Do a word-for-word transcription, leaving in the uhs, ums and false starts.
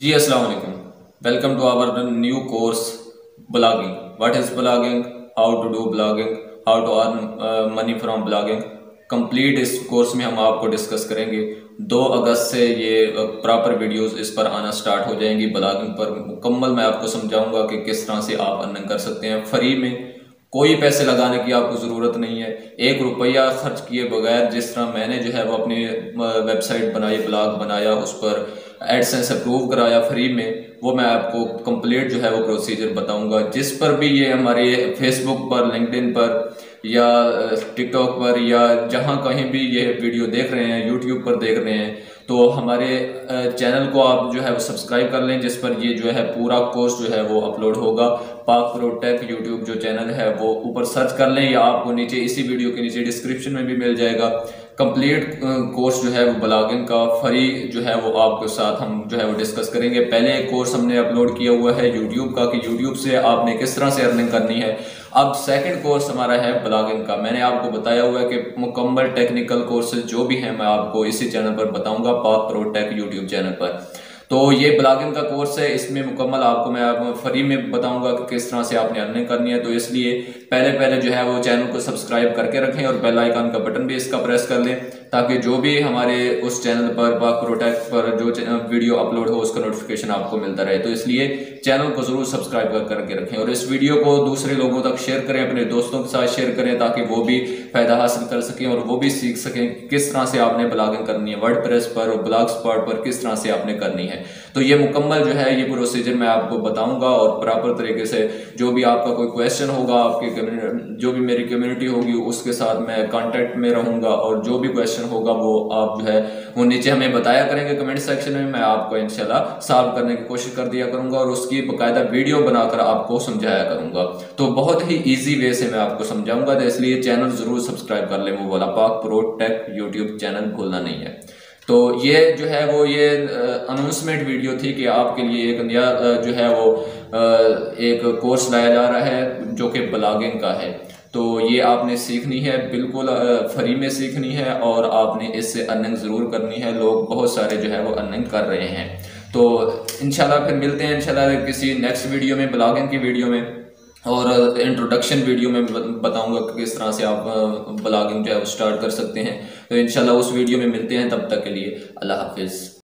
जी अस्सलाम वालेकुम। Welcome to our new course blogging. What is blogging, how to do blogging, how to earn money from blogging. Complete इस कोर्स में हम आपको डिस्कस करेंगे। दो अगस्त से ये प्रॉपर वीडियोस इस पर आना स्टार्ट हो जाएंगी। ब्लॉगिंग पर मुकम्मल मैं आपको समझाऊंगा कि किस तरह से आप अर्निंग कर सकते हैं फ्री में। कोई पैसे लगाने की आपको ज़रूरत नहीं है। एक रुपया खर्च किए बगैर, जिस तरह मैंने जो है वो अपनी वेबसाइट बनाई, ब्लॉग बनाया, उस पर एडसेंस अप्रूव कराया फ्री में, वो मैं आपको कंप्लीट जो है वो प्रोसीजर बताऊंगा। जिस पर भी ये हमारे फेसबुक पर, लिंक्डइन पर या टिकटॉक पर या जहां कहीं भी ये वीडियो देख रहे हैं, यूट्यूब पर देख रहे हैं, तो हमारे चैनल को आप जो है वो सब्सक्राइब कर लें, जिस पर ये जो है पूरा कोर्स जो है वो अपलोड होगा। पाक प्रो टेक यूट्यूब जो चैनल है वो ऊपर सर्च कर लें या आपको नीचे इसी वीडियो के नीचे डिस्क्रिप्शन में भी मिल जाएगा। कंप्लीट कोर्स जो है वो ब्लॉगिंग का फ्री जो है वो आपके साथ हम जो है वो डिस्कस करेंगे। पहले एक कोर्स हमने अपलोड किया हुआ है यूट्यूब का कि यूट्यूब से आपने किस तरह से अर्निंग करनी है। अब सेकंड कोर्स हमारा है ब्लॉगिंग का। मैंने आपको बताया हुआ है कि मुकम्मल टेक्निकल कोर्सेज जो भी हैं मैं आपको इसी चैनल पर बताऊंगा, पाक प्रो टेक यूट्यूब चैनल पर। तो ये ब्लॉगिंग का कोर्स है, इसमें मुकम्मल आपको मैं आप फ्री में बताऊंगा कि किस तरह से आपने अर्निंग करनी है। तो इसलिए पहले पहले जो है वो चैनल को सब्सक्राइब करके रखें और बेल आइकन का बटन भी इसका प्रेस कर लें, ताकि जो भी हमारे उस चैनल पर पाक प्रो टेक पर जो वीडियो अपलोड हो उसका नोटिफिकेशन आपको मिलता रहे। तो इसलिए चैनल को जरूर सब्सक्राइब कर करके रखें और इस वीडियो को दूसरे लोगों तक शेयर करें, अपने दोस्तों के साथ शेयर करें, ताकि वो भी फायदा हासिल कर सकें और वो भी सीख सकें किस तरह से आपने ब्लॉगिंग करनी है, वर्डप्रेस पर और ब्लॉग स्पॉट पर किस तरह से आपने करनी है। तो ये मुकम्मल जो है ये प्रोसीजर मैं आपको बताऊंगा और प्रॉपर तरीके से जो भी आपका कोई क्वेश्चन होगा, आपके जो भी मेरी कम्युनिटी होगी उसके साथ मैं कांटेक्ट में रहूंगा और जो भी क्वेश्चन होगा वो आप जो है वो नीचे हमें बताया करेंगे कमेंट सेक्शन में। मैं आपको इंशाल्लाह सॉल्व करने की कोशिश कर दिया करूंगा और उसकी बकायदा वीडियो बनाकर आपको समझाया करूंगा। तो बहुत ही ईजी वे से मैं आपको समझाऊंगा, तो इसलिए चैनल जरूर सब्सक्राइब कर लें, वो वाला पाक प्रो टेक यूट्यूब चैनल भूलना नहीं है। तो ये जो है वो ये अनाउंसमेंट वीडियो थी कि आपके लिए एक नया जो है वो एक कोर्स लाया जा रहा है जो कि ब्लॉगिंग का है। तो ये आपने सीखनी है, बिल्कुल फ्री में सीखनी है और आपने इससे अर्निंग ज़रूर करनी है। लोग बहुत सारे जो है वो अर्निंग कर रहे हैं। तो इंशाल्लाह फिर मिलते हैं इंशाल्लाह किसी नेक्स्ट वीडियो में, ब्लॉगिंग की वीडियो में, और इंट्रोडक्शन वीडियो में बताऊंगा कि किस तरह से आप ब्लॉगिंग जो है स्टार्ट कर सकते हैं। तो इंशाल्लाह उस वीडियो में मिलते हैं, तब तक के लिए अल्लाह हाफिज़।